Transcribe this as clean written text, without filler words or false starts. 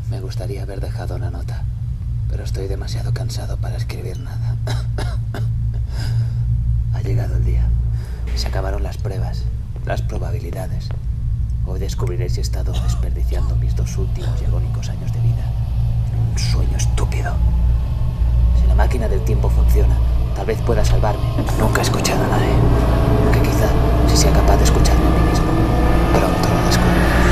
Me gustaría haber dejado una nota, pero estoy demasiado cansado para escribir nada. Ha llegado el día. Se acabaron las pruebas, las probabilidades. Hoy descubriré si he estado desperdiciando mis 2 últimos y agónicos años de vida en un sueño estúpido. Si la máquina del tiempo funciona, tal vez pueda salvarme. Nunca he escuchado a nadie, aunque quizá, si sea capaz de escucharme a mí mismo, pronto lo descubriré.